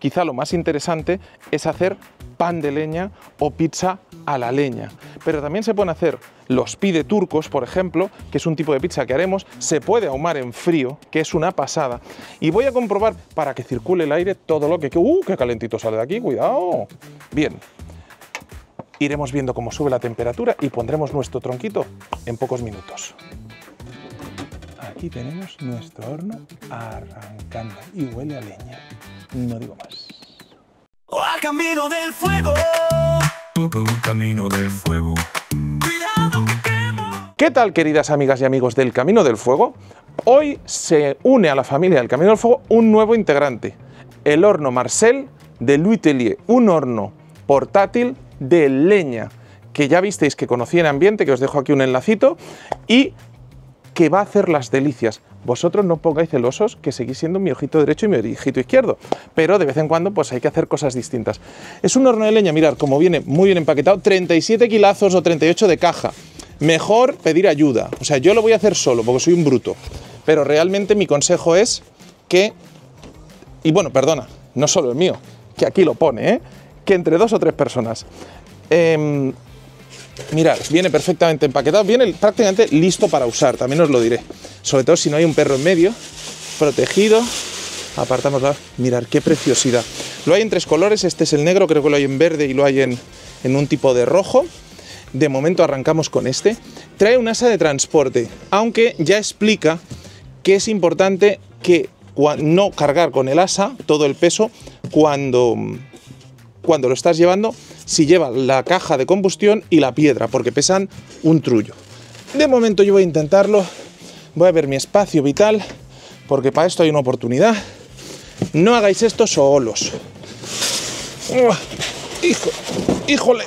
quizá lo más interesante es hacer pan de leña o pizza a la leña. Pero también se pueden hacer los pide turcos, por ejemplo, que es un tipo de pizza que haremos. Se puede ahumar en frío, que es una pasada. Y voy a comprobar, para que circule el aire, todo lo que... ¡Qué calentito sale de aquí! ¡Cuidado! Bien. Iremos viendo cómo sube la temperatura y pondremos nuestro tronquito en pocos minutos. Aquí tenemos nuestro horno arrancando y huele a leña. No digo más. Al camino del fuego. Camino del fuego. Cuidado que quemo. ¿Qué tal, queridas amigas y amigos del Camino del Fuego? Hoy se une a la familia del Camino del Fuego un nuevo integrante, el horno Marcel de Louis Tellier, un horno portátil de leña que ya visteis que conocí en ambiente, que os dejo aquí un enlacito, y que va a hacer las delicias. Vosotros no pongáis celosos, que seguís siendo mi ojito derecho y mi ojito izquierdo, pero de vez en cuando pues hay que hacer cosas distintas. Es un horno de leña, mirad, como viene muy bien empaquetado, 37 kilazos o 38 de caja. Mejor pedir ayuda, o sea, yo lo voy a hacer solo porque soy un bruto, pero realmente mi consejo es que, y bueno, perdona, no solo el mío, que aquí lo pone, que entre 2 o 3 personas. Mirad, viene perfectamente empaquetado, viene prácticamente listo para usar, también os lo diré. Sobre todo si no hay un perro en medio, protegido. Apartamos la... Mirad, qué preciosidad. Lo hay en 3 colores, este es el negro, creo que lo hay en verde y lo hay en un tipo de rojo. De momento arrancamos con este. Trae un asa de transporte, aunque ya explica que es importante que no cargar con el asa todo el peso cuando lo estás llevando, si lleva la caja de combustión y la piedra, porque pesan un trullo. De momento yo voy a intentarlo, voy a ver mi espacio vital, porque para esto hay una oportunidad. No hagáis esto solos. ¡Híjole!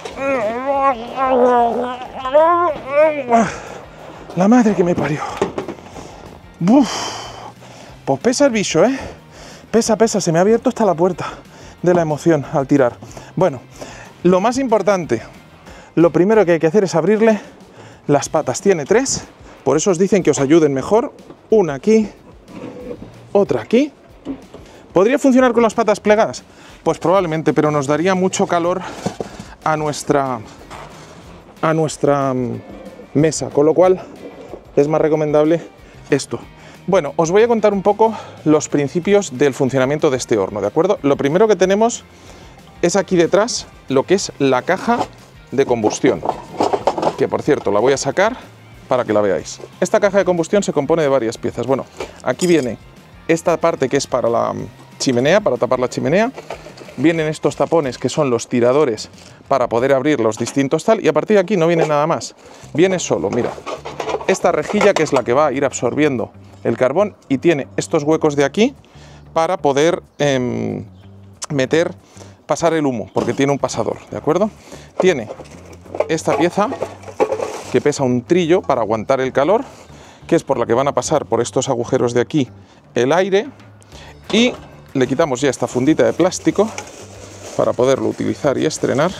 La madre que me parió. Uf, pues pesa el bicho, ¿eh? Pesa, se me ha abierto hasta la puerta de la emoción al tirar. Bueno, lo más importante, lo primero que hay que hacer es abrirle las patas. Tiene 3, por eso os dicen que os ayuden mejor. Una aquí, otra aquí. ¿Podría funcionar con las patas plegadas? Pues probablemente, pero nos daría mucho calor a nuestra mesa, con lo cual es más recomendable esto. Bueno, os voy a contar un poco los principios del funcionamiento de este horno, ¿de acuerdo? Lo primero que tenemos es aquí detrás lo que es la caja de combustión, que por cierto la voy a sacar para que la veáis. Esta caja de combustión se compone de varias piezas. Bueno, aquí viene esta parte que es para la chimenea, para tapar la chimenea. Vienen estos tapones que son los tiradores para poder abrir los distintos tal, y a partir de aquí no viene nada más. Viene solo, mira, esta rejilla que es la que va a ir absorbiendo el carbón, y tiene estos huecos de aquí para poder pasar el humo, porque tiene un pasador, ¿de acuerdo? Tiene esta pieza que pesa un trillo para aguantar el calor, que es por la que van a pasar por estos agujeros de aquí el aire, y le quitamos ya esta fundita de plástico para poderlo utilizar y estrenar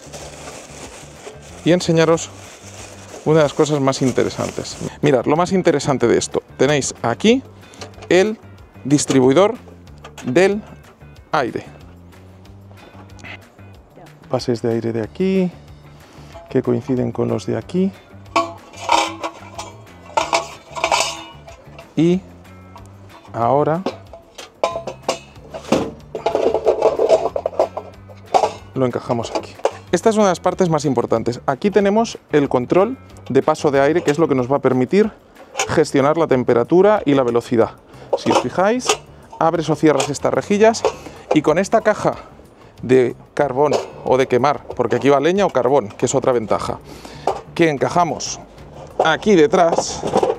y enseñaros una de las cosas más interesantes. Mirad, lo más interesante de esto, tenéis aquí el distribuidor del aire. Pases de aire de aquí, que coinciden con los de aquí. Y ahora lo encajamos aquí. Esta es una de las partes más importantes. Aquí tenemos el control de paso de aire, que es lo que nos va a permitir gestionar la temperatura y la velocidad. Si os fijáis, abres o cierras estas rejillas, y con esta caja de carbón o de quemar, porque aquí va leña o carbón, que es otra ventaja, que encajamos aquí detrás,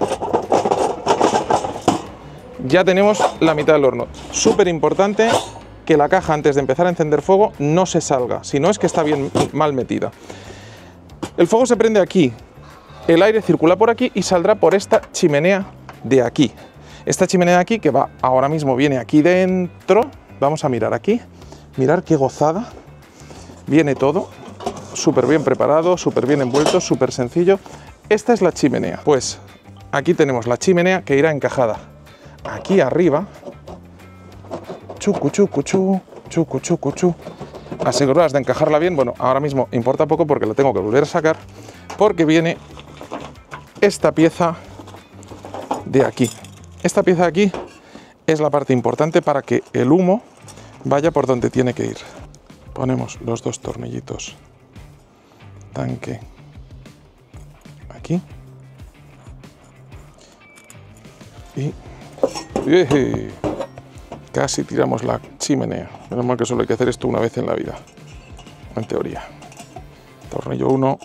ya tenemos la mitad del horno. Súper importante que la caja, antes de empezar a encender fuego, no se salga, si no es que está bien mal metida. El fuego se prende aquí, el aire circula por aquí y saldrá por esta chimenea de aquí. Esta chimenea de aquí, que va ahora mismo, viene aquí dentro. Vamos a mirar aquí, mirar qué gozada. Viene todo súper bien preparado, súper bien envuelto, súper sencillo. Esta es la chimenea. Pues aquí tenemos la chimenea que irá encajada aquí arriba. Chucu, chucu, chu. chucu, chucu, chu. Aseguraos de encajarla bien. Bueno, ahora mismo importa poco porque la tengo que volver a sacar, porque viene esta pieza de aquí. Esta pieza de aquí es la parte importante para que el humo vaya por donde tiene que ir. Ponemos los dos tornillitos tanque aquí y casi tiramos la chimenea. Menos mal que solo hay que hacer esto una vez en la vida, en teoría. Tornillo 1.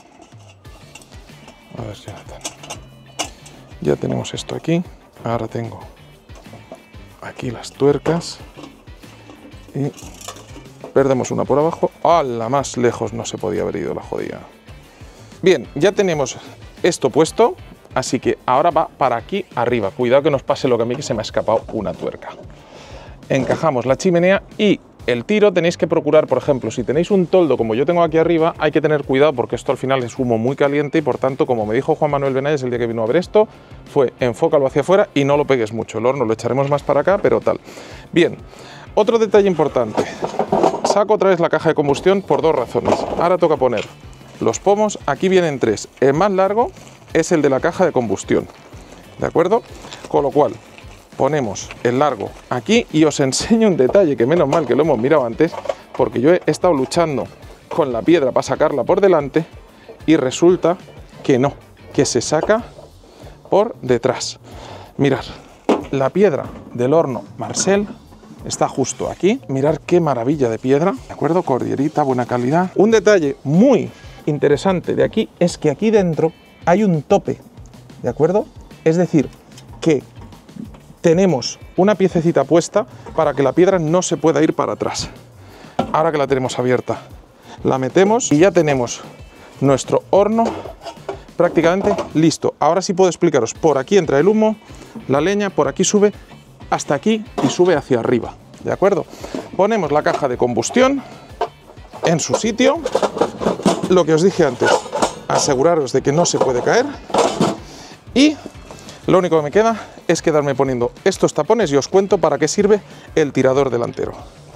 A ver, Jonathan. Ya tenemos esto aquí. Ahora tengo aquí las tuercas y perdemos una por abajo. ¡Hala! Más lejos no se podía haber ido la jodida. Bien, ya tenemos esto puesto, así que ahora va para aquí arriba. Cuidado que nos pase lo que a mí, que se me ha escapado una tuerca. Encajamos la chimenea y el tiro tenéis que procurar, por ejemplo, si tenéis un toldo como yo tengo aquí arriba, hay que tener cuidado porque esto al final es humo muy caliente y por tanto, como me dijo Juan Manuel Benayes el día que vino a ver esto, fue enfócalo hacia afuera y no lo pegues mucho. El horno lo echaremos más para acá, pero tal. Bien, otro detalle importante. Saco otra vez la caja de combustión por dos razones. Ahora toca poner los pomos, aquí vienen tres. El más largo es el de la caja de combustión, ¿de acuerdo? Con lo cual, ponemos el largo aquí y os enseño un detalle que menos mal que lo hemos mirado antes, porque yo he estado luchando con la piedra para sacarla por delante y resulta que no, que se saca por detrás. Mirad, la piedra del horno Marcel está justo aquí. Mirad qué maravilla de piedra, ¿de acuerdo? Cordierita, buena calidad. Un detalle muy interesante de aquí es que aquí dentro hay un tope, ¿de acuerdo? Es decir, que tenemos una piececita puesta para que la piedra no se pueda ir para atrás. Ahora que la tenemos abierta, la metemos y ya tenemos nuestro horno prácticamente listo. Ahora sí puedo explicaros. Por aquí entra el humo, la leña, por aquí sube hasta aquí y sube hacia arriba, ¿de acuerdo? Ponemos la caja de combustión en su sitio. Lo que os dije antes, aseguraros de que no se puede caer y lo único que me queda es quedarme poniendo estos tapones y os cuento para qué sirve el tirador delantero.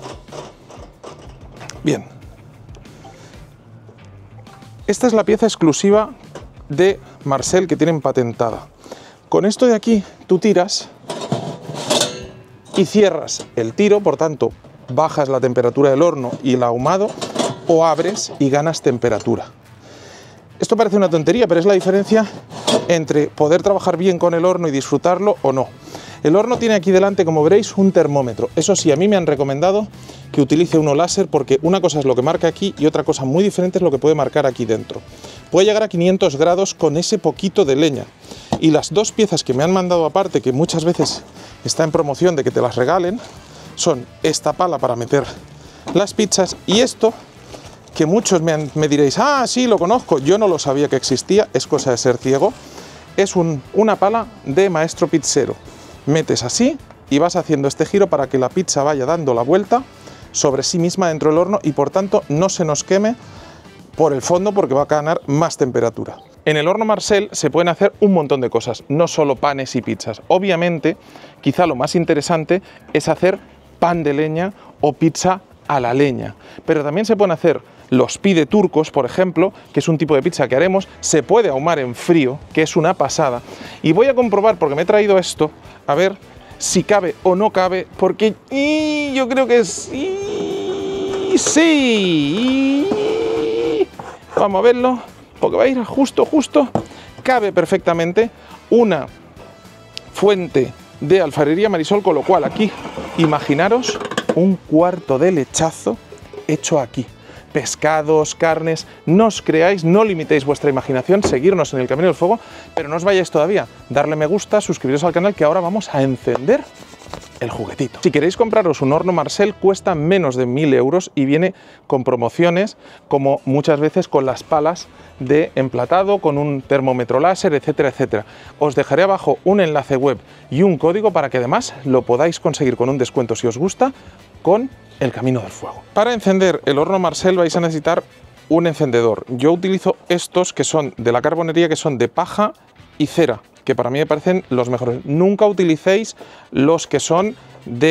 Bien, esta es la pieza exclusiva de Marcel que tienen patentada. Con esto de aquí tú tiras y cierras el tiro, por tanto bajas la temperatura del horno y el ahumado, o abres y ganas temperatura. Esto parece una tontería, pero es la diferencia entre poder trabajar bien con el horno y disfrutarlo o no. El horno tiene aquí delante, como veréis, un termómetro. Eso sí, a mí me han recomendado que utilice uno láser porque una cosa es lo que marca aquí y otra cosa muy diferente es lo que puede marcar aquí dentro. Puede llegar a 500 grados con ese poquito de leña. Y las dos piezas que me han mandado aparte, que muchas veces está en promoción de que te las regalen, son esta pala para meter las pizzas y esto, que muchos me diréis, ah, sí, lo conozco, yo no lo sabía que existía, es cosa de ser ciego. Es una pala de maestro pizzero. Metes así y vas haciendo este giro para que la pizza vaya dando la vuelta sobre sí misma dentro del horno y por tanto no se nos queme por el fondo porque va a ganar más temperatura. En el horno Marcel se pueden hacer un montón de cosas, no solo panes y pizzas. Obviamente, quizá lo más interesante es hacer pan de leña o pizza a la leña, pero también se pueden hacer los pide turcos, por ejemplo, que es un tipo de pizza que haremos. Se puede ahumar en frío, que es una pasada. Y voy a comprobar, porque me he traído esto, a ver si cabe o no cabe, porque yo creo que sí. Vamos a verlo, porque va a ir justo. Cabe perfectamente una fuente de alfarería Marisol, con lo cual aquí, imaginaros un cuarto de lechazo hecho aquí. Pescados, carnes, no os creáis, no limitéis vuestra imaginación, seguirnos en el Camino del Fuego, pero no os vayáis todavía, darle me gusta, suscribiros al canal, que ahora vamos a encender el juguetito. Si queréis compraros un horno Marcel, cuesta menos de 1000 euros y viene con promociones, como muchas veces con las palas de emplatado, con un termómetro láser, etcétera, etcétera. Os dejaré abajo un enlace web y un código para que además lo podáis conseguir con un descuento si os gusta, con el Camino del Fuego. Para encender el horno Marcel vais a necesitar un encendedor. Yo utilizo estos que son de la carbonería, que son de paja y cera, que para mí me parecen los mejores. Nunca utilicéis los que son de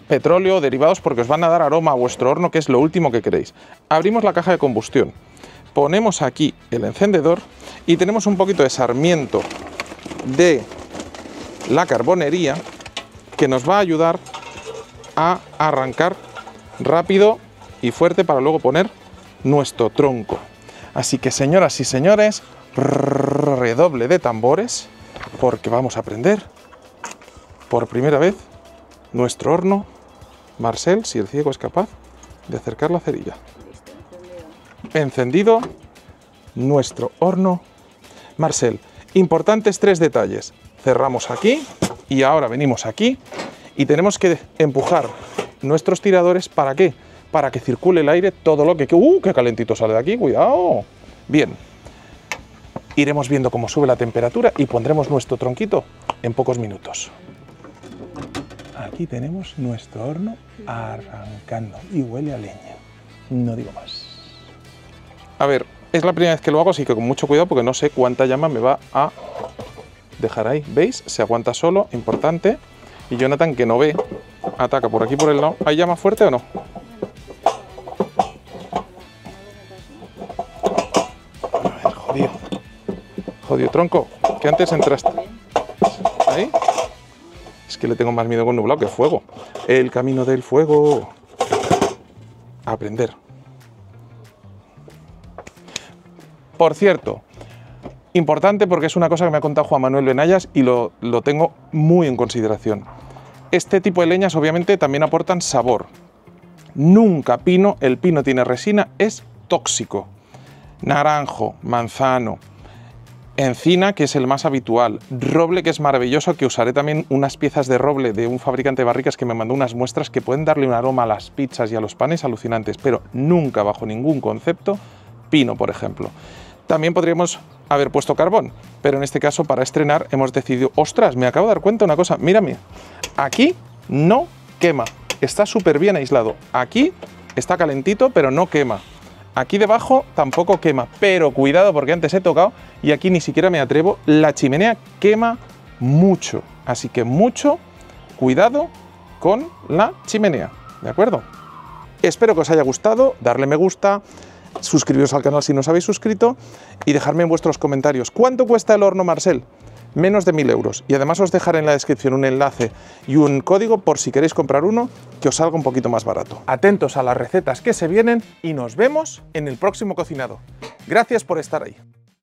petróleo, derivados, porque os van a dar aroma a vuestro horno, que es lo último que queréis. Abrimos la caja de combustión, ponemos aquí el encendedor y tenemos un poquito de sarmiento de la carbonería que nos va a ayudar a arrancar rápido y fuerte para luego poner nuestro tronco. Así que, señoras y señores, redoble de tambores, porque vamos a prender por primera vez nuestro horno Marcel, si el ciego es capaz de acercar la cerilla. Encendido nuestro horno Marcel. Importantes 3 detalles. Cerramos aquí y ahora venimos aquí y tenemos que empujar nuestros tiradores. ¿Para qué? Para que circule el aire todo lo que... ¡Qué calentito sale de aquí! ¡Cuidado! Bien. Iremos viendo cómo sube la temperatura y pondremos nuestro tronquito en pocos minutos. Aquí tenemos nuestro horno arrancando y huele a leña. No digo más. A ver, es la primera vez que lo hago, así que con mucho cuidado porque no sé cuánta llama me va a dejar ahí. ¿Veis? Se aguanta solo, importante. Y Jonathan, que no ve, ataca por aquí por el lado. ¿Hay llama fuerte o no? A ver, jodido. Jodido tronco, que antes entraste. ¿Ahí? Es que le tengo más miedo con nublado que fuego. El camino del fuego. Aprender. Por cierto, importante porque es una cosa que me ha contado Juan Manuel Benayas y lo tengo muy en consideración. Este tipo de leñas obviamente también aportan sabor. Nunca pino, el pino tiene resina, es tóxico. Naranjo, manzano, encina, que es el más habitual, roble, que es maravilloso, que usaré también unas piezas de roble de un fabricante de barricas que me mandó unas muestras que pueden darle un aroma a las pizzas y a los panes alucinantes, pero nunca bajo ningún concepto pino, por ejemplo. También podríamos haber puesto carbón, pero en este caso para estrenar hemos decidido... ¡Ostras! Me acabo de dar cuenta de una cosa, mírame, aquí no quema, está súper bien aislado, aquí está calentito pero no quema. Aquí debajo tampoco quema, pero cuidado porque antes he tocado y aquí ni siquiera me atrevo. La chimenea quema mucho, así que mucho cuidado con la chimenea, ¿de acuerdo? Espero que os haya gustado, darle me gusta, suscribiros al canal si no os habéis suscrito y dejarme en vuestros comentarios ¿cuánto cuesta el horno Marcel? Menos de 1000 euros. Y además os dejaré en la descripción un enlace y un código por si queréis comprar uno que os salga un poquito más barato. Atentos a las recetas que se vienen y nos vemos en el próximo cocinado. Gracias por estar ahí.